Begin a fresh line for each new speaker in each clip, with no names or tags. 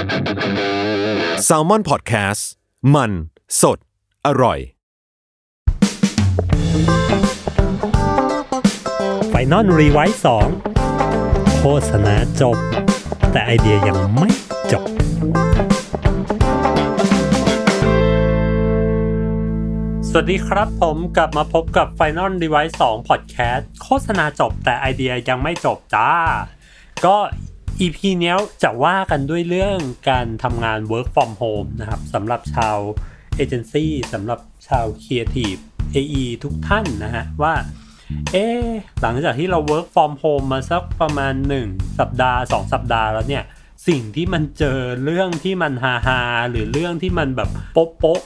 Salmon Podcast มันสดอร่อย
Final Rewrite 2 โฆษณาจบแต่ไอเดียยังไม่จบสวัสดีครับผมกลับมาพบกับ Final Rewrite 2 Podcast โฆษณาจบแต่ไอเดียยังไม่จบจ้าก็ EP เนี้ยจะว่ากันด้วยเรื่องการทำงาน Work from Home นะครับสำหรับชาวเอเจนซี่สำหรับชาว Creative AE ทุกท่านนะฮะว่าหลังจากที่เรา Work from Home มาสักประมาณ1สัปดาห์2สัปดาห์แล้วเนี่ยสิ่งที่มันเจอเรื่องที่มันฮาๆหรือเรื่องที่มันแบบโป๊ะ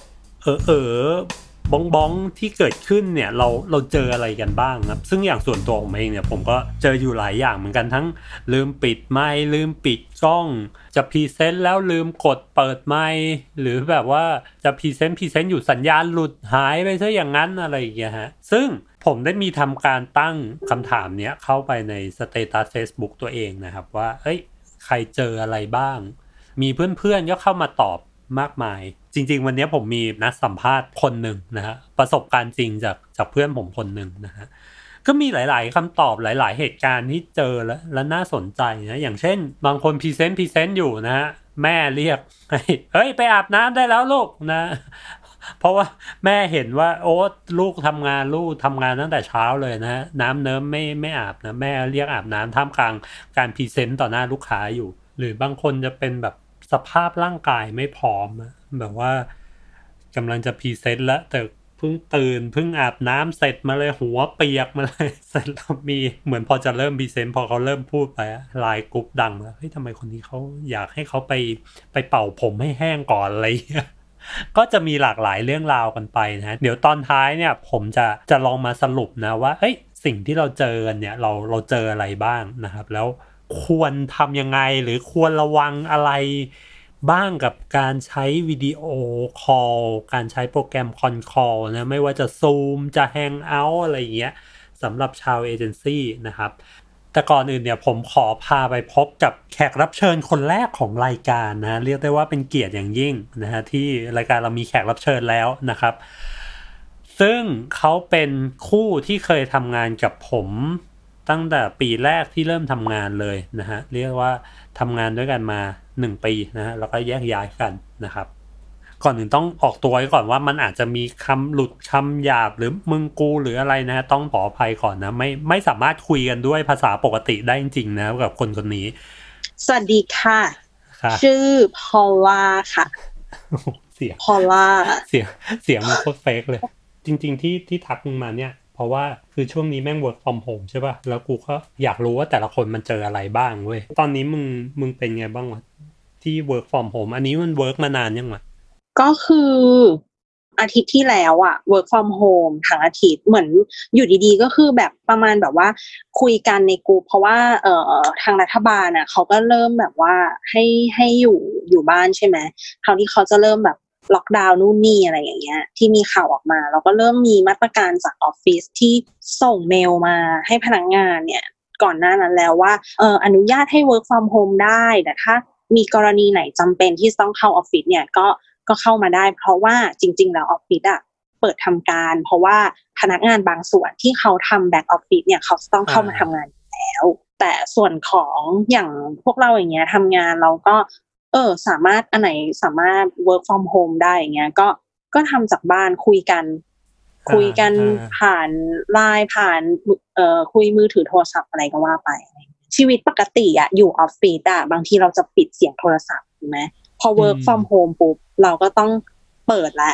บ้องที่เกิดขึ้นเนี่ยเราเจออะไรกันบ้างครับซึ่งอย่างส่วนตัวผมเองเนี่ยผมก็เจออยู่หลายอย่างเหมือนกันทั้งลืมปิดไมค์ลืมปิดกล้องจะพรีเซนต์แล้วลืมกดเปิดไมค์หรือแบบว่าจะพรีเซนต์อยู่สัญญาณหลุดหายไปซะอย่างนั้นอะไรอย่างเงี้ยฮะซึ่งผมได้มีทำการตั้งคำถามเนี้ยเข้าไปในสเตตัส Facebook ตัวเองนะครับว่าใครเจออะไรบ้างมีเพื่อนๆก็เข้ามาตอบมากมายจริงๆวันนี้ผมมีนัดสัมภาษณ์คนหนึ่งนะฮะประสบการณ์จริงจากเพื่อนผมคนหนึ่งนะฮะก็มีหลายๆคำตอบหลายๆเหตุการณ์ที่เจอและน่าสนใจนะอย่างเช่นบางคนพรีเซนต์อยู่นะฮะแม่เรียกไปอาบน้ำได้แล้วลูกนะเพราะว่าแม่เห็นว่าโอ้ลูกทำงานตั้งแต่เช้าเลยนะน้ำเนิ้มไม่อาบนะแม่เรียกอาบน้ำท่ามกลางการพรีเซนต์ต่อหน้าลูกค้าอยู่หรือบางคนจะเป็นแบบสภาพร่างกายไม่พร้อมแบบว่ากำลังจะพรีเซนต์แล้วแต่เพิ่งตื่นเพิ่งอาบน้ำเสร็จมาเลยหัวเปียกมาเลยเสร็จแล้วมีเหมือนพอจะเริ่มพรีเซนต์พอเขาเริ่มพูดไปไลน์กรุ๊ปดังแล้วทำไมคนนี้เขาอยากให้เขาไปเป่าผมให้แห้งก่อนอะไรก็จะมีหลากหลายเรื่องราวกันไปนะเดี๋ยวตอนท้ายเนี่ยผมจะลองมาสรุปนะว่าสิ่งที่เราเจอกันเนี่ยเราเจออะไรบ้างนะครับแล้วควรทำยังไงหรือควรระวังอะไรบ้างกับการใช้วิดีโอคอลการใช้โปรแกรมคอนคอลนะไม่ว่าจะ Zoom จะ Hangout อะไรอย่างเงี้ยสำหรับชาวเอเจนซี่นะครับแต่ก่อนอื่นเนี่ยผมขอพาไปพบกับแขกรับเชิญคนแรกของรายการนะเรียกได้ว่าเป็นเกียรติอย่างยิ่งนะฮะที่รายการเรามีแขกรับเชิญแล้วนะครับซึ่งเขาเป็นคู่ที่เคยทำงานกับผมตั้งแต่ปีแรกที่เริ่มทำงานเลยนะฮะเรียกว่าทำงานด้วยกันมา1 ปีนะฮะแล้วก็แยกย้ายกันนะครับก่อนอื่นต้องออกตัวไว้ก่อนว่ามันอาจจะมีคำหลุดคำหยาบหรือมึงกูหรืออะไรนะฮะต้องขออภัยก่อนนะไม่สามารถคุยกันด้วยภาษาปกติได้จริงๆนะกับคนนี้
สวัสดีค่ะชื่อพอลล่าค่ะ
เสียง
พอลล่า
เสียงมันโคตรเฟกเลยจริงๆที่ทักมึงมาเนี่ยเพราะว่าคือช่วงนี้แม่ง work from home ใช่ป่ะแล้วกูก็อยากรู้ว่าแต่ละคนมันเจออะไรบ้างเว้ยตอนนี้มึงเป็นไงบ้างวะที่ work from home อันนี้มัน work มานานยังวะ
ก็คืออาทิตย์ที่แล้วอะ work from home ทั้งอาทิตย์เหมือนอยู่ดีๆก็คือแบบประมาณแบบว่าคุยกันในกลุ่มเพราะว่าทางรัฐบาลน่ะเขาก็เริ่มแบบว่าให้อยู่บ้านใช่ไหมคราวนี้เขาจะเริ่มแบบล็อกดาวน์นู่นนี่อะไรอย่างเงี้ยที่มีข่าวออกมาแล้วก็เริ่มมีมาตรการจากออฟฟิศที่ส่งเมลมาให้พนักงานเนี่ยก่อนหน้านั้นแล้วว่าอนุญาตให้ work from home ได้แต่ถ้ามีกรณีไหนจำเป็นที่ต้องเข้าออฟฟิศเนี่ยก็เข้ามาได้เพราะว่าจริงๆแล้วออฟฟิศอะเปิดทำการเพราะว่าพนักงานบางส่วนที่เขาทำแบ็คออฟฟิศเนี่ยเขาต้องเข้ามาทำงานแล้วแต่ส่วนของอย่างพวกเราอย่างเงี้ยทำงานเราก็สามารถอันไหนสามารถ work from home ได้อย่างเงี้ยก็ทำจากบ้านคุยกันผ่านไลน์ผ่านคุยมือถือโทรศัพท์อะไรก็ว่าไปชีวิตปกติอะอยู่ออฟฟิศอะบางทีเราจะปิดเสียงโทรศัพท์ถูกไหมพอ work from home ปุ๊บเราก็ต้องเปิดละ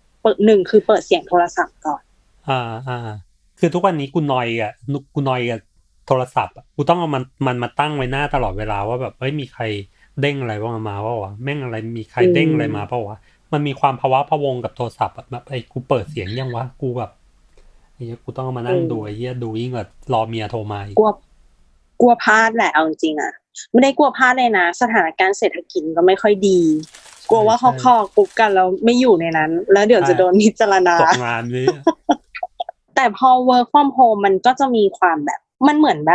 1คือเปิดเสียงโทรศัพท์ก่อน
คือทุกวันนี้กูนอยกับโทรศัพท์กูต้องเอามันมาตั้งไว้หน้าตลอดเวลาว่าแบบมีใครเด้งอะไรมาว่าวะแม่งอะไรมีใครเด้งอะไรมาเปล่าวะมันมีความภาวะพะวงกับโทรศัพท์แบบกูเปิดเสียงยังวะกูแบบกูต้องเอามานั่งดูดูยิ่งกว่ารอเมียโทรมาก
ลัวพลาดแหละเอาจริงๆอะไม่ได้กลัวพลาดเลยนะสถานการณ์เศรษฐกิจก็ไม่ค่อยดีกลัวว่าเขาคอกุ๊บกันแล้วไม่อยู่ในนั้นแล้วเดี๋ยวจะโดนพิจารณา
ตกงานเลย
แต่พอ work from home มันก็จะมีความแบบมันเหมือนแบบ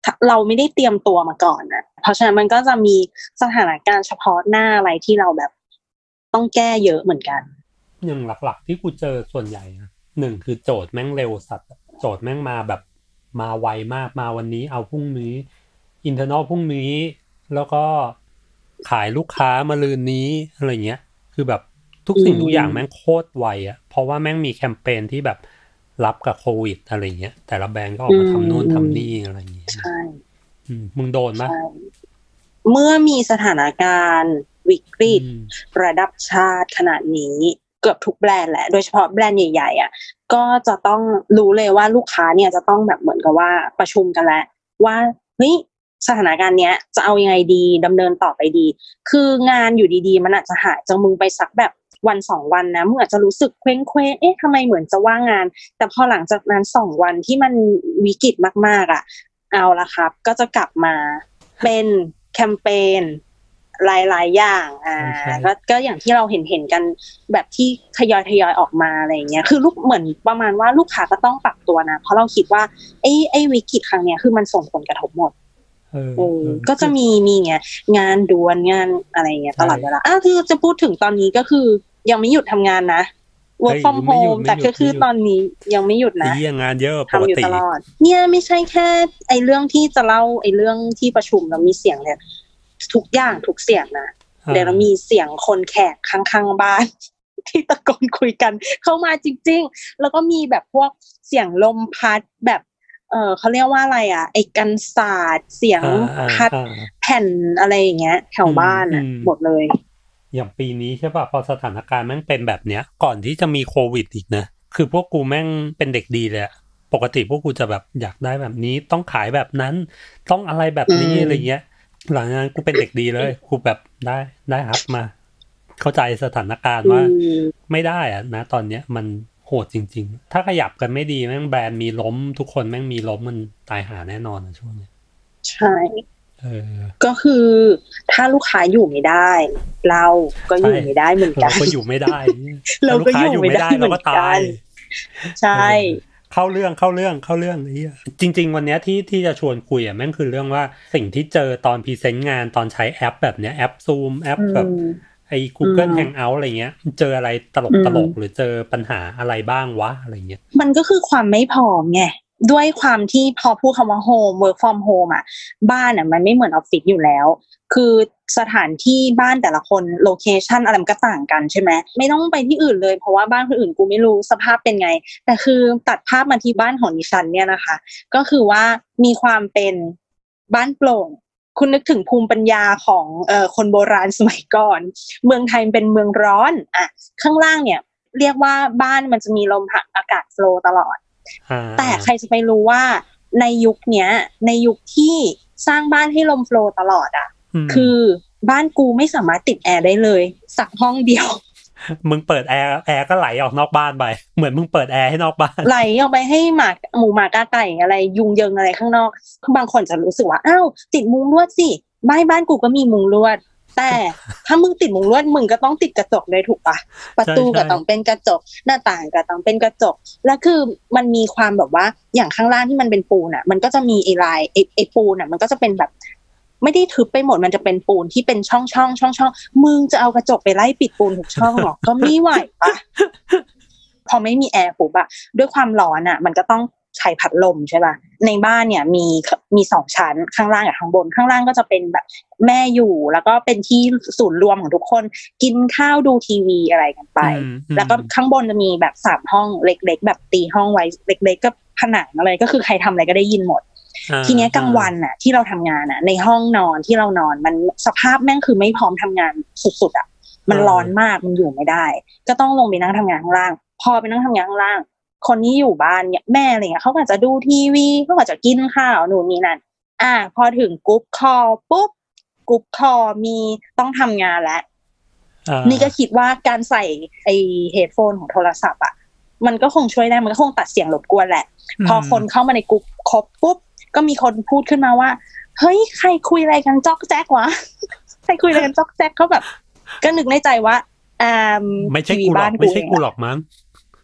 เราไม่ได้เตรียมตัวมาก่อนนะเพราะฉะนั้นมันก็จะมีสถานการณ์เฉพาะหน้าอะไรที่เราแบบต้องแก้เยอะเหมือนกัน
อย่างหลักๆที่กูเจอส่วนใหญ่นะหนึ่งคือโจทย์แม่งเร็วสัตว์โจทย์แม่งมาแบบมาไวมากมาวันนี้เอาพรุ่งนี้อินเทอร์นอลพรุ่งนี้แล้วก็ขายลูกค้ามาลืนนี้อะไรเงี้ยคือแบบทุกสิ่งทุกอย่างแม่งโคตรไวอ่ะเพราะว่าแม่งมีแคมเปญที่แบบรับกับโควิดอะไรเงี้ยแต่ละแบรนด์ก็ออกมาทำนู่นทำนี่อะไรเงี้ย
ใช่
มึงโดนไหม
เมื่อมีสถานการณ์วิกฤตระดับชาติขนาดนี้เกือบทุกแบรนด์แหละโดยเฉพาะแบรนด์ใหญ่ๆอ่ะก็จะต้องรู้เลยว่าลูกค้าเนี่ยจะต้องแบบเหมือนกับว่าประชุมกันแล้วว่าเฮ้ยสถานการณ์เนี้ยจะเอายังไงดีดำเนินต่อไปดีคืองานอยู่ดีๆมันอาจจะหายจากมึงไปสักแบบวัน2วันนะมึงอาจจะรู้สึกเคว้งเอ๊ะทำไมเหมือนจะว่างงานแต่พอหลังจากนั้น2วันที่มันวิกฤตมากๆอ่ะเอาละครับก็จะกลับมาเป็นแคมเปญหลายๆอย่างก็อย่างที่เราเห็นกันแบบที่ทยอยออกมาอะไรอย่างเงี้ยคือลูกเหมือนประมาณว่าลูกค้าก็ต้องปรับตัวนะเพราะเราคิดว่าไอ้วิกฤตครั้งเนี้ยคือมันส่งผลกระทบหมดก็จะมีเงี้ยงานด่วนงานอะไรเงี้ยตลอดเวลาคือจะพูดถึงตอนนี้ก็คือยังไม่หยุดทำงานนะ work from home แต่ก็คือตอนนี้ยังไม่หยุดนะ
งานเยอะปกติ
ทำอยู่ตลอดเนี่ยไม่ใช่แค่ไอ้เรื่องที่จะเล่าไอ้เรื่องที่ประชุมแล้วมีเสียงเลยทุกอย่างทุกเสียงนะเดี๋ยวเรามีเสียงคนแขกข้างๆบ้านที่ตะโกนคุยกันเข้ามาจริงๆแล้วก็มีแบบพวกเสียงลมพัดแบบเขาเรียกว่าอะไรไอ้กันศาสตร์เสียงพัดแผ่นอะไรอย่างเงี้ยแถวบ้านหมดเลย
อย่างปีนี้ใช่ป่ะพอสถานการณ์แม่งเป็นแบบเนี้ยก่อนที่จะมีโควิดอีกนะคือพวกกูแม่งเป็นเด็กดีเลยปกติพวกกูจะแบบอยากได้แบบนี้ต้องขายแบบนั้นต้องอะไรแบบนี้อะไรเงี้ยหลังจากนั้นกูเป็นเด็กดีเลยกูแบบได้ครับมาเข้าใจสถานการณ์ว่าไม่ได้นะตอนเนี้ยมันโหดจริงๆถ้าขยับกันไม่ดีแม่งแบรนด์มีล้มทุกคนแม่งมีล้มมันตายหาแน่นอนช่วงนี้
ใช่ก็คือถ้าลูกค้าอยู่ไม่ได้เราก็อยู่ไม่ได้เหมือนกัน
เราก็อยู่ไม่ได้เราก็อยู่ไม่ได้เราก็ตาย
ใช่
เข้าเรื่องนี่จริงๆวันนี้ที่จะชวนคุยแม่งคือเรื่องว่าสิ่งที่เจอตอนพรีเซนต์งานตอนใช้แอปแบบเนี้ยแอป Zoom แอปแบบไอ้ Google Hangout อะไรเงี้ยเจออะไรตลกหรือเจอปัญหาอะไรบ้างวะอะไรเงี้ย
มันก็คือความไม่พร้อมไงด้วยความที่พอพูดคำว่า home work from home บ้านมันไม่เหมือนออฟฟิศอยู่แล้วคือสถานที่บ้านแต่ละคนโลเคชั่นอะไรมันก็ต่างกันใช่ไหมไม่ต้องไปที่อื่นเลยเพราะว่าบ้านคนอื่นกูไม่รู้สภาพเป็นไงแต่คือตัดภาพมาที่บ้านของดิฉันเนี่ยนะคะก็คือว่ามีความเป็นบ้านโปร่งคุณนึกถึงภูมิปัญญาของคนโบราณสมัยก่อนเมืองไทยเป็นเมืองร้อนข้างล่างเนี่ยเรียกว่าบ้านมันจะมีลมพัดอากาศโฟลว์ตลอดแต่ใครจะไปรู้ว่าในยุคที่สร้างบ้านให้ลมโฟลว์ตลอดคือบ้านกูไม่สามารถติดแอร์ได้เลยสักห้องเดียว
มึงเปิดแอร์ก็ไหลออกนอกบ้านไปเหมือนมึงเปิดแอร์ให้นอกบ้าน
ไหลออกไปให้หมูหมากาไก่อะไรยุงเยิงอะไรข้างนอกบางคนจะรู้สึกว่าอ้าวติดมุ้งลวดสิบ้านกูก็มีมุ้งลวดแต่ถ้ามึงติดมุ้งลวดมึงก็ต้องติดกระจกเลยถูกปะประตูก็ต้องเป็นกระจกหน้าต่างก็ต้องเป็นกระจกแล้วคือมันมีความแบบว่าอย่างข้างล่างที่มันเป็นปูนมันก็จะมีไอ้ปูนมันก็จะเป็นแบบไม่ได้ทึบไปหมดมันจะเป็นปูนที่เป็นช่องมึงจะเอากระจกไปไล่ปิดปูนทุกช่องหรอก็ไม่ไหวปะพอไม่มีแอร์ปุ๊บด้วยความร้อนมันก็ต้องใช้พัดลมใช่ป่ะในบ้านเนี่ยมี2ชั้นข้างล่างกับข้างบนข้างล่างก็จะเป็นแบบแม่อยู่แล้วก็เป็นที่ศูนย์รวมของทุกคนกินข้าวดูทีวีอะไรกันไปแล้วก็ข้างบนจะมีแบบ3ห้องเล็กๆแบบตีห้องไว้เล็กๆก็ผนังอะไรก็คือใครทำอะไรก็ได้ยินหมดทีนี้กลางวันที่เราทำงานในห้องนอนที่เรานอนมันสภาพแม่งคือไม่พร้อมทำงานสุดๆมันร้อนมากมันอยู่ไม่ได้ก็ต้องลงไปนั่งทำงานข้างล่างพอไปนั่งทำงานข้างล่างคนที่อยู่บ้านเนี่ยแม่อะไรเงี้ยเขาก็จะดูทีวีเขาก็จะกินข้าวนู่นนี่นั่นพอถึงกรุ๊ปคอลปุ๊บกรุ๊ปคอลมีต้องทำงานแล้วนี่ก็คิดว่าการใส่ไอเฮดโฟนของโทรศัพท์มันก็คงช่วยได้มันก็คงตัดเสียงรบกวนแหละพอคนเข้ามาในกรุ๊ปครบปุ๊บก็มีคนพูดขึ้นมาว่าเฮ้ยใครคุยอะไรกันจ๊อกแจ๊กวะใครคุยอะไรกันจ๊อกแจ๊กเขาแบบก็นึกในใจว่า
ไม่ใช่กูหรอกมั้ง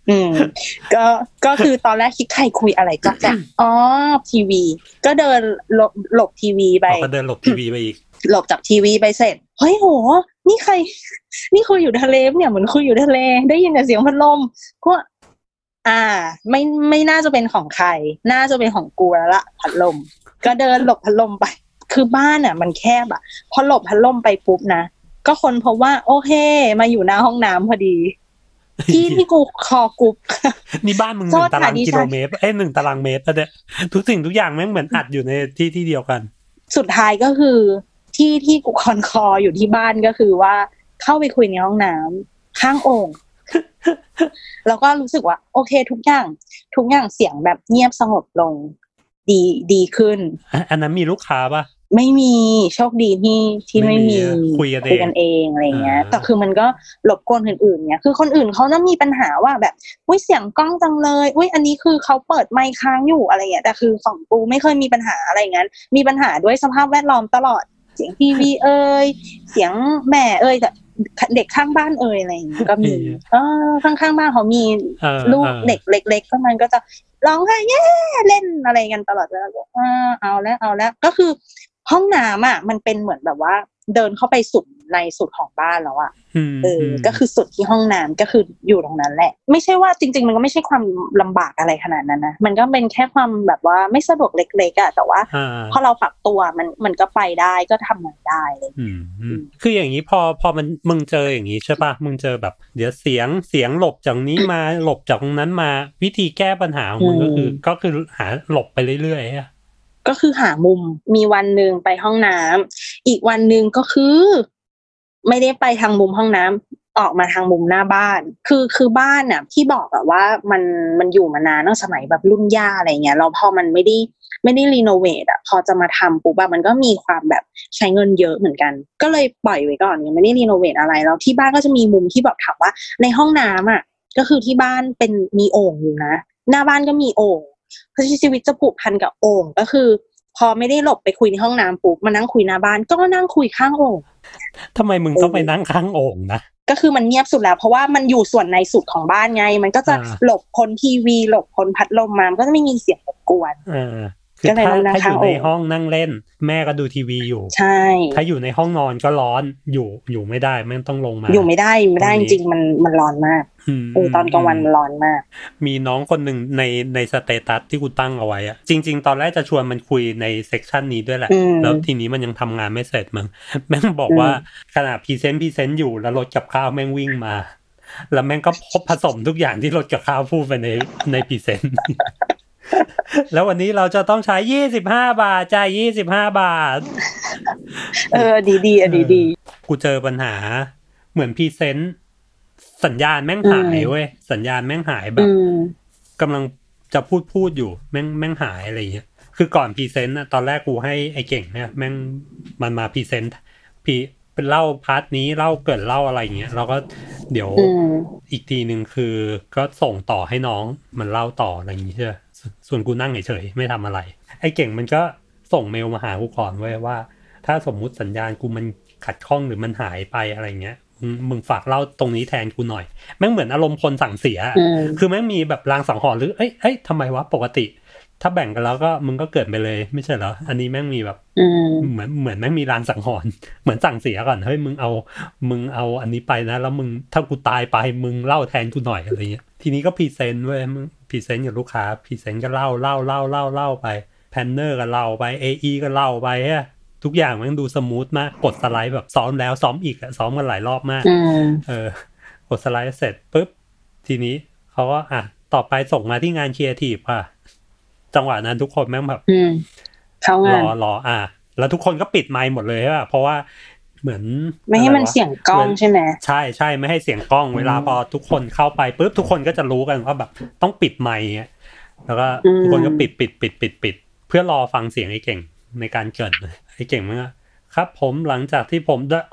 อืมก็คือตอนแรกคิดใครคุยอะไรก็จะอ๋อทีวีก็เดินหลบทีวีไป
ก็เดินหลบทีวีไปอีก
หลบจากทีวีไปเสร็จเฮ้ยโหนี่ใครนี่คุยอยู่ทะเลเนี่ยเหมือนคุยอยู่ทะเลได้ยินแต่เสียงพัดลมก็ไม่น่าจะเป็นของใครน่าจะเป็นของกูแล้วล่ะพัดลมก็เดินหลบพัดลมไปคือบ้านอ่ะมันแคบอ่ะพอหลบพัดลมไปปุ๊บนะก็คนพบว่าโอเคมาอยู่หน้าห้องน้ำพอดีที่กูคอกุบ
นี่บ้านมึง1 ตารางกิโลเมตร1 ตารางเมตรป่ะเนี่ยทุกสิ่งทุกอย่างแม่งเหมือนอัดอยู่ในที่เดียวกัน
สุดท้ายก็คือที่กูคออยู่ที่บ้านก็คือว่าเข้าไปคุยในห้องน้ำข้างโอ่งแล้วก็รู้สึกว่าโอเคทุกอย่างเสียงแบบเงียบสงบลงดีขึ้น
อันนั้นมีลูกค้าป่ะ
ไม่มีโชคดีที่ไม่มี
คุยกัน
เองอะไรเงี้ยแต่คือมันก็รบกวนคนอื่นเนี่ยคือคนอื่นเขาน่ามีปัญหาว่าแบบอุ้ยเสียงกล้องจังเลยอุ้ยอันนี้คือเขาเปิดไมค์ค้างอยู่อะไรเงี้ยแต่คือของกูไม่เคยมีปัญหาอะไรงั้นมีปัญหาด้วยสภาพแวดล้อมตลอดเสียงทีวีเสียงแม่เด็กข้างบ้านอะไรอย่างเงี้ยก็มีข้างๆบ้านเขามีลูกเด็กเล็กๆก็มันก็จะร้องไห้เล่นอะไรกันตลอดเวลาเอาแล้วก็คือห้องน้ำอ่ะมันเป็นเหมือนแบบว่าเดินเข้าไปสุดในสุดของบ้านแล้วอ่ะก็คือสุดที่ห้องน้ำก็คืออยู่ตรงนั้นแหละไม่ใช่ว่าจริงๆมันก็ไม่ใช่ความลำบากอะไรขนาดนั้นนะมันก็เป็นแค่ความแบบว่าไม่สะดวกเล็กๆอ่ะแต่ว่าพอเราปรับตัวมันก็ไปได้ก็ทำงานได้เลย
คืออย่างนี้พอมึงเจออย่างนี้ใช่ป่ะมึงเจอแบบเดี๋ยวเสียงหลบจากนี้มาหลบจากตรงนั้นมาวิธีแก้ปัญหาของมึงก็คือหาหลบไปเรื่อยๆ
ก็คือหามุมมีวันนึงไปห้องน้ำอีกวันนึงก็คือไม่ได้ไปทางมุมห้องน้ำออกมาทางมุมหน้าบ้านคือบ้านน่ะที่บอกแบบว่ามันอยู่มานานตั้งสมัยแบบรุ่นย่าอะไรเงี้ยแล้วพอมันไม่ได้รีโนเวทอ่ะพอจะมาทำปุ๊บมันก็มีความแบบใช้เงินเยอะเหมือนกันก็เลยปล่อยไว้ก่อนยังไม่ได้รีโนเวทอะไรแล้วที่บ้านก็จะมีมุมที่แบบถามว่าในห้องน้ำอ่ะก็คือที่บ้านเป็นมีโอ่งอยู่นะหน้าบ้านก็มีโอ่งเพราะชีวิตจะผูกพันกับโอ่งก็คือพอไม่ได้หลบไปคุยในห้องน้ำปุ๊บมานั่งคุยหน้าบ้านก็นั่งคุยข้างโอ่ง
ทำไมมึงต้องไปนั่งข้างโอ่งนะ
ก็คือมันเงียบสุดแล้วเพราะว่ามันอยู่ส่วนในสุดของบ้านไงมันก็จะหลบพ้นทีวีหลบพ้นพัดลมมามันก็จะไม่มีเสียงรบกวน
ก็เลยนั่งข้างโอ่งถ้าอยู่ในห้องนั่งเล่นแม่ก็ดูทีวีอยู่
ใช่
ถ้าอยู่ในห้องนอนก็ร้อนอยู่ไม่ได้แม่ต้องลงมา
อยู่ไม่ได้จริงๆมันร้อนมากตอนกลางวันมันร้อนมาก
มีน้องคนหนึ่งในสเตตัสที่กูตั้งเอาไว้อะจริงๆตอนแรกจะชวนมันคุยในเซกชันนี้ด้วยแหละแล้วทีนี้มันยังทำงานไม่เสร็จมั้งแม่งบอกว่าขณะพรีเซนต์อยู่แล้วรถกับข้าวแม่งวิ่งมาแล้วแม่งก็ผสมทุกอย่างที่รถกับข้าวพูดไปในพรีเซนต์แล้ววันนี้เราจะต้องใช้25 บาทจ่าย25 บาท
ดีดี
กูเจอปัญหาเหมือนพรีเซนต์สัญญาณแม่งหายเว้ยสัญญาณแม่งหายแบบกำลังจะพูดอยู่แม่งหายอะไรอย่างเงี้ยคือก่อนพรีเซนต์ตอนแรกกูให้ไอ้เก่งเนี่ยแม่งมันมาพรีเซนต์เป็นเล่าพาร์ทนี้เล่าเกิดเล่าอะไรอย่างเงี้ยเราก็เดี๋ยวอีกทีนึงคือก็ส่งต่อให้น้องมันเล่าต่ออะไรอย่างเงี้ยส่วนกูนั่งเฉยๆไม่ทำอะไรไอ้เก่งมันก็ส่งเมลมาหากูก่อนไว้ว่าถ้าสมมุติสัญญาณกูมันขัดข้องหรือมันหายไปอะไรเงี้ยมึงฝากเล่าตรงนี้แทนกูหน่อยแม่งเหมือนอารมณ์คนสั่งเสียคือแม่งมีแบบรางสังหรณ์หรือเอ้ยทำไมวะปกติถ้าแบ่งกันแล้วก็มึงก็เกิดไปเลยไม่ใช่เหรออันนี้แม่งมีแบบเหมือนแม่งมีรางสังหรณ์เหมือนสั่งเสียก่อนเฮ้ยมึงเอาอันนี้ไปนะแล้วมึงถ้ากูตายไปมึงเล่าแทนกูหน่อยอะไรเงี้ยทีนี้ก็พรีเซนต์เว้ยมึงพรีเซนต์กับลูกค้าพรีเซนต์ก็เล่าไปแพนเนอร์ก็เล่าไป AE ก็เล่าไปฮะทุกอย่างมันดูสมูทมากกดสไลด์แบบซ้อมแล้วซ้อมอีกอะซ้อมกันหลายรอบมากกดสไลด์เสร็จปุ๊บทีนี้เขาก็ต่อไปส่งมาที่งานครีเอทีฟค่ะจังหวะนั้นทุกคนแม่งแบบ
เข้างาน
รอแล้วทุกคนก็ปิดไมค์หมดเลยอะเพราะว่าเหมือน
ไม่ให้มันเสียงกล้องใช่ไหม
ใช่ไม่ให้เสียงกล้องเวลาพอทุกคนเข้าไปปุ๊บทุกคนก็จะรู้กันว่าแบบต้องปิดไมค์แล้วก็ทุกคนก็ปิดเพื่อรอฟังเสียงไอ้เก่งในการเกิดไอ้เก่งมั้งครับผมหลังจากที่ผมได้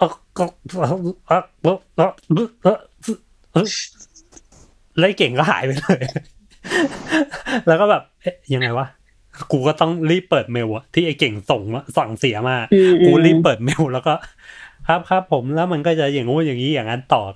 แล้วไอ้เก่งก็หายไปเลยแล้วก็แบบยังไงวะกูก็ต้องรีบเปิดเมลอะที่ไอ้เก่งสั่งเสียมากูรีบเปิดเมลแล้วก็ครับผมแล้วมันก็จะอย่างงู้นอย่างนี้อย่างนั้นต่อก็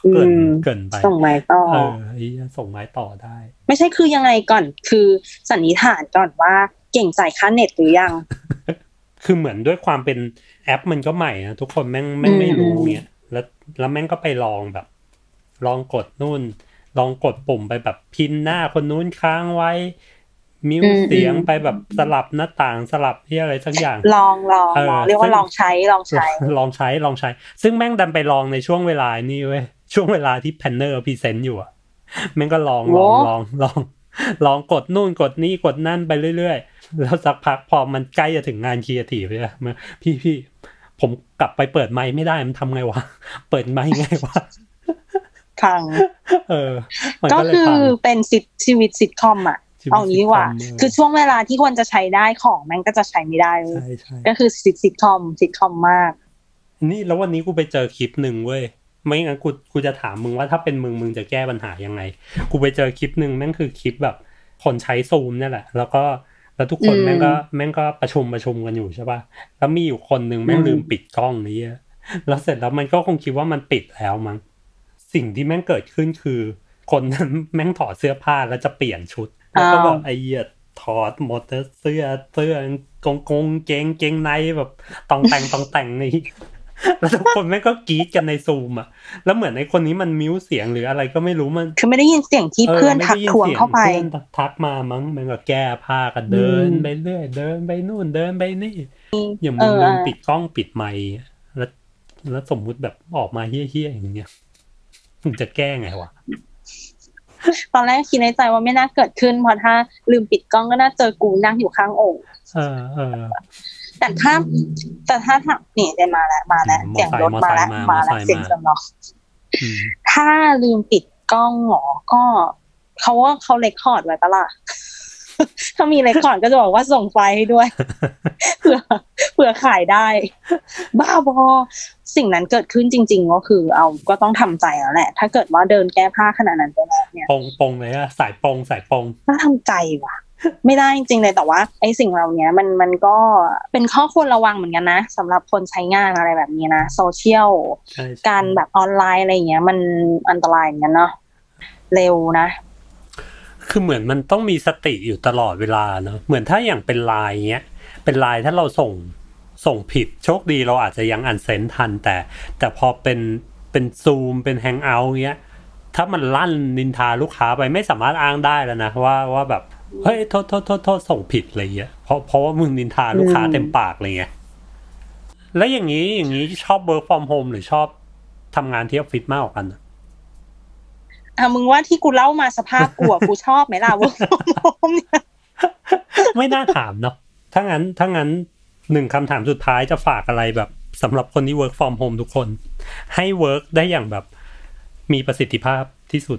เกินไป
ส่งไม้ต่อ
ส่งไม้ต่อได้
ไม่ใช่คือยังไงก่อนคือสันนิษฐานก่อนว่าเก่งจ่ายค่าเน็ตหรือยัง
คือเหมือนด้วยความเป็นแอปมันก็ใหม่นะทุกคนแม่งไม่รู้เงี้ยแล้วแม่งก็ไปลองแบบลองกดนู่นลองกดปุ่มไปแบบพิมพ์หน้าคนนู้นค้างไว้มิวเสียงไปแบบสลับหน้าต่างสลับที่อะไรสักอย่าง
ลองเรียกว่าลองใช้
ซึ่งแม่งดันไปลองในช่วงเวลานี่เว้ยช่วงเวลาที่แพนเนอร์พรีเซนต์อยู่อ่ะแม่งก็ลองกดนู่นกดนี่กดนั่นไปเรื่อยๆแล้วสักพักพอมันใกล้จะถึงงานครีเอทีฟเลยพี่ผมกลับไปเปิดไมค์ไม่ได้มันทำไงวะเปิดไมค์ไงวะ
พังก็คือเป็นชีวิตซิทคอมอ่ะเอางี้ดีกว่าคือช่วงเวลาที่ควรจะใช้ได้ของมันก็จะใช้ไม่ได้ก็คือซิทคอมมาก
นี่แล้ววันนี้กูไปเจอคลิปนึงเว้ยไม่งั้นกูจะถามมึงว่าถ้าเป็นมึงจะแก้ปัญหายังไงกูไปเจอคลิปนึงแม่งคือคลิปแบบคนใช้ซูมนี่แหละแล้วทุกคนแม่งก็ประชุมกันอยู่ใช่ป่ะแล้วมีอยู่คนนึงแม่งลืมปิดกล้องนี้แล้วเสร็จแล้วมันก็คงคิดว่ามันปิดแล้วมั้งสิ่งที่แม่งเกิดขึ้นคือคนนั้นแม่งถอดเสื้อผ้าแล้วจะเปลี่ยนชุดแล้วก็แบบไอ้เหี้ยถอดหมดเสื้อกงเกงในแบบตองแต่งนี่แล้วทุกคนแม่งก็กรี๊ดกันในซูมอ่ะแล้วเหมือนไอ้คนนี้มันมิวเสียงหรืออะไรก็ไม่รู้มัน
คือไม่ได้ยินเสียงที่เพื่อนทักทวงเข้าไป
เพื่อนทักมามั้งมันก็แก้ผ้ากันเดินไปเรื่อยเดินไปนู่นเดินไปนี่อย่างมึงลืมปิดกล้องปิดไมค์แล้วสมมุติแบบออกมาเหี้ยๆอย่างเงี้ยมึงจะแก้ไงวะ
ตอนแรกคิดในใจว่าไม่น่าเกิดขึ้นเพราะถ้าลืมปิดกล้องก็น่าเจอกูนั่งอยู่ข้างโอ่งแต่ถ้านี่ได้มาแล้วเสียงรถมาแล้วเสียงสนองถ้าลืมปิดกล้องหรอก็เขาเรคคอร์ดไว้ปะล่ะถ้ามีเรคคอร์ดก็จะบอกว่าส่งไฟล์ให้ด้วยเผื่อขายได้บ้าบอสิ่งนั้นเกิดขึ้นจริงๆก็คือก็ต้องทำใจแล้วแหละถ้าเกิดว่าเดินแก้ผ้าขนาดนั้นไปแล้วเนี่ย
ปงเลยอะสายปง
ต้องทำใจว่ะไม่ได้จริงๆเลยแต่ว่าไอ้สิ่งเหล่านี้มันก็เป็นข้อควรระวังเหมือนกันนะสำหรับคนใช้งานอะไรแบบนี้นะโซเชียลการแบบออนไลน์อะไรอย่างเงี้ยมันอันตรายเหมือนกันเนาะเร็วนะ
คือเหมือนมันต้องมีสติอยู่ตลอดเวลาเนาะเหมือนถ้าอย่างเป็นไลน์เงี้ยเป็นไลน์ถ้าเราส่งผิดโชคดีเราอาจจะยังอันเซนทันแต่พอเป็นซูมเป็นแฮงเอาท์เงี้ยถ้ามันลั่นนินทาลูกค้าไปไม่สามารถอ้างได้แล้วนะว่าแบบเฮ้ยโทษส่งผิดอะไรเงี้ยเพราะว่ามึงนินทาลูกค้าเต็มปากอะไรเงี้ยแล้วอย่างนี้ชอบ work from home หรือชอบทำงานที่ออฟฟิศมากกว่ากัน
มึงว่าที่กูเล่ามาสภาพกูชอบไหมล่ะ work from home เนี่ย
ไม่น่าถามเนาะถ้างั้นหนึ่งคำถามสุดท้ายจะฝากอะไรแบบสำหรับคนที่ work from home ทุกคนให้ work ได้อย่างแบบมีประสิทธิภาพที่สุด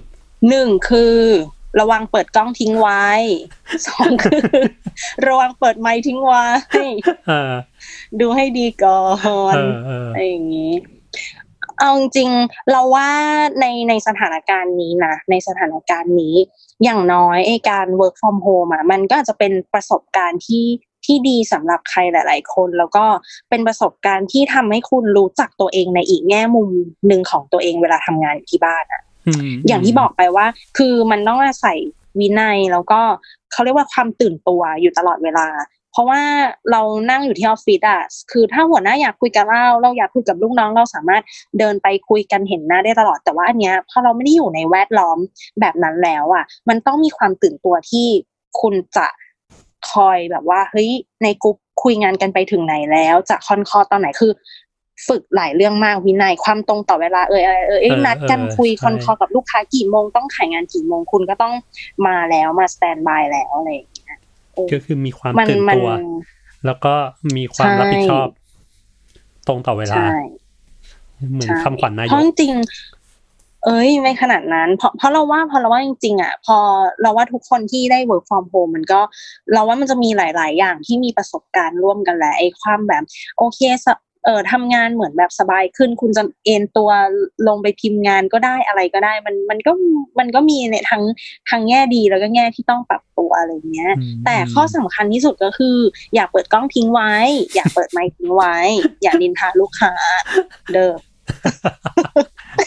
1คือระวังเปิดกล้องทิ้งไว้2คือระวังเปิดไมค์ทิ้งไว้ดูให้ดีก่อนอะไรอย่างนี้เอาจริงๆเราว่าในสถานการณ์นี้นะในสถานการณ์นี้อย่างน้อยการ work from home มันก็อาจจะเป็นประสบการณ์ที่ดีสำหรับใครหลายๆคนแล้วก็เป็นประสบการณ์ที่ทำให้คุณรู้จักตัวเองในอีกแง่มุมหนึ่งของตัวเองเวลาทำงานอยู่ที่บ้านอย่างที่บอกไปว่าคือมันต้องอาศัยวินัยแล้วก็เขาเรียกว่าความตื่นตัวอยู่ตลอดเวลาเพราะว่าเรานั่งอยู่ที่ออฟฟิศคือถ้าหัวหน้าอยากคุยกับเราอยากคุยกับลูกน้องเราสามารถเดินไปคุยกันเห็นหน้าได้ตลอดแต่ว่าอันเนี้ยพอเราไม่ได้อยู่ในแวดล้อมแบบนั้นแล้วมันต้องมีความตื่นตัวที่คุณจะคอยแบบว่าเฮ้ยในกลุ่มคุยงานกันไปถึงไหนแล้วจะคอนคอตอนไหนคือฝึกหลายเรื่องมากวินัยความตรงต่อเวลานัดกันคุยคอนคอกับลูกค้ากี่โมงต้องขายงานกี่โมงคุณก็ต้องมาแล้วมาสแตนบายแล้วอะไรอย่างเงี้ย
ก็คือมีความตื่นตัวแล้วก็มีความรับผิดชอบตรงต่อเวลาเหมือนคำขวัญนายก
เพราะจริงไม่ขนาดนั้นเพราะเราว่าจริงๆพอเราว่าทุกคนที่ได้ work from home มันก็เราว่ามันจะมีหลายๆอย่างที่มีประสบการณ์ร่วมกันแหละไอ้ความแบบโอเคทำงานเหมือนแบบสบายขึ้นคุณจะเอนตัวลงไปพิมพ์งานก็ได้อะไรก็ได้มันก็มีในทั้งแง่ดีแล้วก็แง่ที่ต้องปรับตัวอะไรเงี้ยแต่ข้อสำคัญที่สุดก็คืออย่าเปิดกล้องทิ้งไว้อย่าเปิดไมค์ทิ้งไว้อย่านินทาลูกค้าเด้อ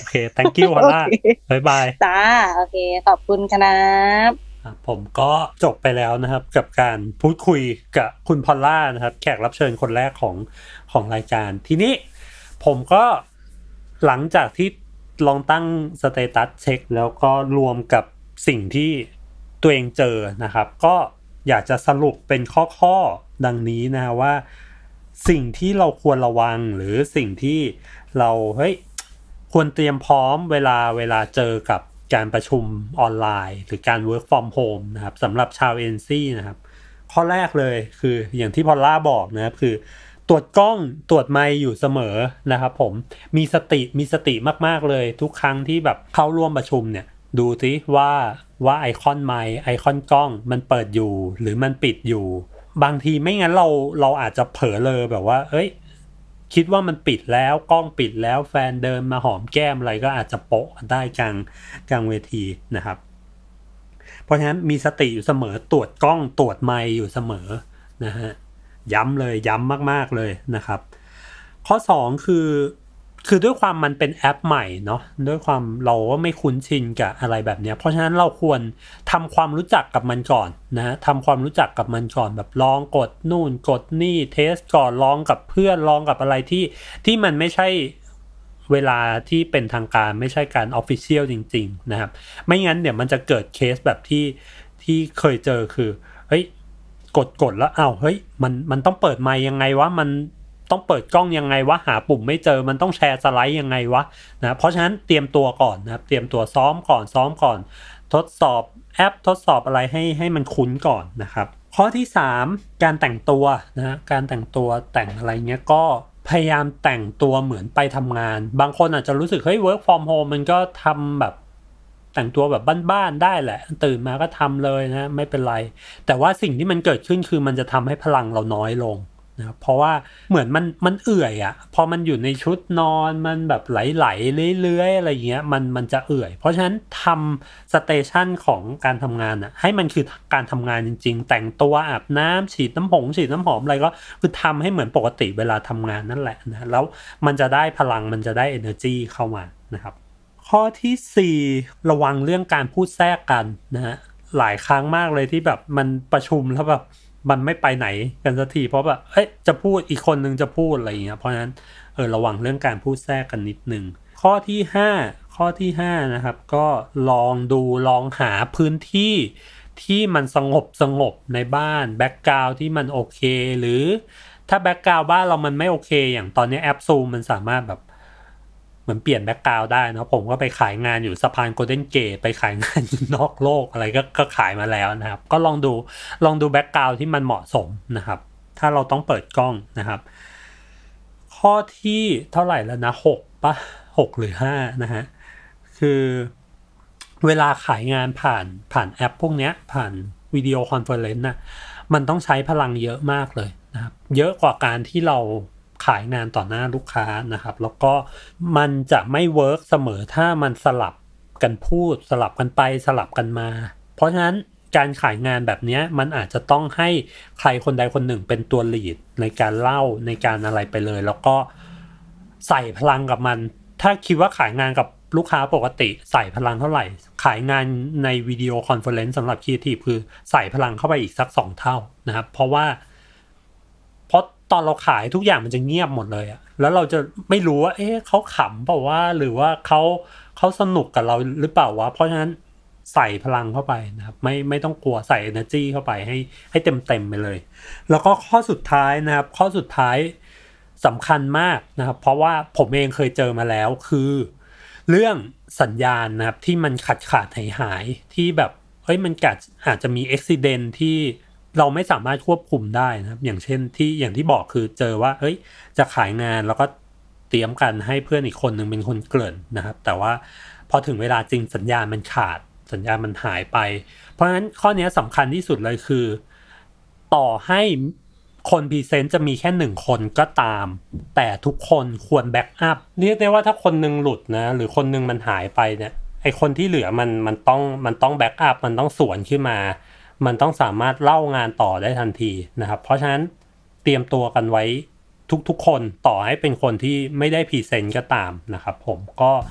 เค thank you พอลล่าบ๊ายบาย
จ้าโอเคขอบคุณครับ
ผมก็จบไปแล้วนะครับกับการพูดคุยกับคุณพอลล่านะครับแขกรับเชิญคนแรกของรายการทีนี้ผมก็หลังจากที่ลองตั้งสเตตัสเช็คแล้วก็รวมกับสิ่งที่ตัวเองเจอนะครับก็อยากจะสรุปเป็นข้อดังนี้นะว่าสิ่งที่เราควรระวังหรือสิ่งที่เราควรเตรียมพร้อมเวลาเจอกับการประชุมออนไลน์หรือการ work from home นะครับสำหรับชาว NC นะครับข้อแรกเลยคืออย่างที่พอลล่าบอกนะครับคือตรวจกล้องตรวจไมค์อยู่เสมอนะครับผมมีสติมากๆเลยทุกครั้งที่แบบเข้าร่วมประชุมเนี่ยดูสิว่าไอคอนไมค์ไอคอนกล้องมันเปิดอยู่หรือมันปิดอยู่บางทีไม่งั้นเราอาจจะเผลอเลยแบบว่าคิดว่ามันปิดแล้วกล้องปิดแล้วแฟนเดินมาหอมแก้มอะไรก็อาจจะโปะได้กลางเวทีนะครับเพราะฉะนั้นมีสติอยู่เสมอตรวจกล้องตรวจไมค์อยู่เสมอนะฮะย้ำมากๆเลยนะครับข้อ2คือด้วยความมันเป็นแอปใหม่เนาะด้วยความเราก็ไม่คุ้นชินกับอะไรแบบนี้เพราะฉะนั้นเราควรทำความรู้จักกับมันก่อนนะทำความรู้จักกับมันก่อนแบบลองกดนู่นกดนี่เทสก่อนลองกับเพื่อนลองกับอะไรที่มันไม่ใช่เวลาที่เป็นทางการไม่ใช่การออฟฟิเชียลจริงๆนะครับไม่งั้นเดี๋ยวมันจะเกิดเคสแบบที่เคยเจอคือกดแล้วมันต้องเปิดไมค์ยังไงวะมันต้องเปิดกล้องยังไงวะหาปุ่มไม่เจอมันต้องแชร์สไลด์ยังไงวะนะเพราะฉะนั้นเตรียมตัวก่อนนะครับเตรียมตัวซ้อมก่อนทดสอบแอปทดสอบอะไรให้มันคุ้นก่อนนะครับข้อที่3การแต่งตัวนะการแต่งตัวแต่งอะไรเงี้ยก็พยายามแต่งตัวเหมือนไปทำงานบางคนอาจจะรู้สึกwork from home มันก็ทำแบบแต่งตัวแบบบ้านๆได้แหละตื่นมาก็ทำเลยนะไม่เป็นไรแต่ว่าสิ่งที่มันเกิดขึ้นคือมันจะทำให้พลังเราน้อยลงนะเพราะว่าเหมือนมันเอื่อยอ่ะพอมันอยู่ในชุดนอนมันแบบไหลๆเลื้อยๆอะไรเงี้ยมันจะเอื่อยเพราะฉะนั้นทำสเตชันของการทำงานอ่ะให้มันคือการทำงานจริงๆแต่งตัวอาบน้ำฉีดน้ำหอมอะไรก็คือทำให้เหมือนปกติเวลาทำงานนั่นแหละนะแล้วมันจะได้พลังมันจะได้ energy เข้ามานะครับข้อที่4ระวังเรื่องการพูดแทรกกันนะฮะหลายครั้งมากเลยที่แบบมันประชุมแล้วแบบมันไม่ไปไหนกันสักทีเพราะแบบจะพูดอีกคนนึงจะพูดอะไรอย่างเงี้ยเพราะฉะนั้นระวังเรื่องการพูดแทรกกันนิดนึงข้อที่5นะครับก็ลองหาพื้นที่ที่มันสงบในบ้านแบ็คกราวด์ที่มันโอเคหรือถ้าแบ็คกราวด์บ้านเรามันไม่โอเคอย่างตอนนี้แอป Zoom มันสามารถแบบเหมือนเปลี่ยนแบ็คกราวด์ได้นะผมก็ไปขายงานอยู่สะพานโกลเด้นเกตไปขายงานอยู่นอกโลกอะไรก็ขายมาแล้วนะครับก็ลองดูแบ็คกราวด์ที่มันเหมาะสมนะครับถ้าเราต้องเปิดกล้องนะครับข้อที่เท่าไหร่แล้วนะ6หรือ5นะฮะคือเวลาขายงานผ่านแอปพวกนี้ผ่านวิดีโอคอนเฟอเรนซ์นะมันต้องใช้พลังเยอะมากเลยนะครับเยอะกว่าการที่เราขายงานต่อหน้าลูกค้านะครับแล้วก็มันจะไม่เวิร์กเสมอถ้ามันสลับกันพูดสลับกันไปสลับกันมาเพราะฉะนั้นการขายงานแบบนี้มันอาจจะต้องให้ใครคนใดคนหนึ่งเป็นตัวลีดในการเล่าในการอะไรไปเลยแล้วก็ใส่พลังกับมันถ้าคิดว่าขายงานกับลูกค้าปกติใส่พลังเท่าไหร่ขายงานในวิดีโอคอนเฟอเรนซ์สำหรับครีเอทีฟคือใส่พลังเข้าไปอีกสัก2 เท่านะครับเพราะตอนเราขายทุกอย่างมันจะเงียบหมดเลยอะแล้วเราจะไม่รู้ว่าเขาขำเปล่าว่าหรือว่าเขาสนุกกับเราหรือเปล่าวะเพราะฉะนั้นใส่พลังเข้าไปนะครับไม่ต้องกลัวใส่ energy เข้าไปให้เต็มไปเลยแล้วก็ข้อสุดท้ายนะครับข้อสุดท้ายสำคัญมากนะครับเพราะว่าผมเองเคยเจอมาแล้วคือเรื่องสัญญาณนะครับที่มันขาดหายที่แบบมันอาจจะมีอุบัติเหตุที่เราไม่สามารถควบคุมได้นะครับอย่างเช่นอย่างที่บอกคือเจอว่าจะขายงานแล้วก็เตรียมกันให้เพื่อนอีกคนนึงเป็นคนเกริ่นนะครับแต่ว่าพอถึงเวลาจริงสัญญาณมันขาดสัญญาณมันหายไปเพราะฉะนั้นข้อนี้สำคัญที่สุดเลยคือต่อให้คนพรีเซนต์จะมีแค่1 คนก็ตามแต่ทุกคนควรแบ็กอัพเรียกได้ว่าถ้าคนนึงหลุดนะหรือคนนึงมันหายไปเนี่ยไอคนที่เหลือมันต้องแบ็กอัพมันต้องสวนขึ้นมามันต้องสามารถเล่างานต่อได้ทันทีนะครับเพราะฉะนั้นเตรียมตัวกันไว้ทุกคนต่อให้เป็นคนที่ไม่ได้พรีเซนต์ก็ตามนะครับผมก็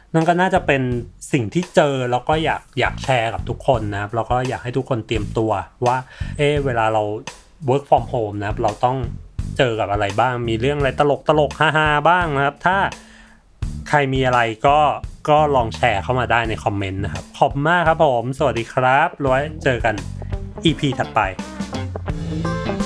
นั่นก็น่าจะเป็นสิ่งที่เจอแล้วก็อยากแชร์กับทุกคนนะครับแล้วก็อยากให้ทุกคนเตรียมตัวว่าเวลาเรา work from home นะครับเราต้องเจอกับอะไรบ้างมีเรื่องอะไรตลกฮาๆบ้างนะครับถ้าใครมีอะไรก็ลองแชร์เข้ามาได้ในคอมเมนต์นะครับขอบคุณมากครับผมสวัสดีครับไว้เจอกัน EP ถัดไป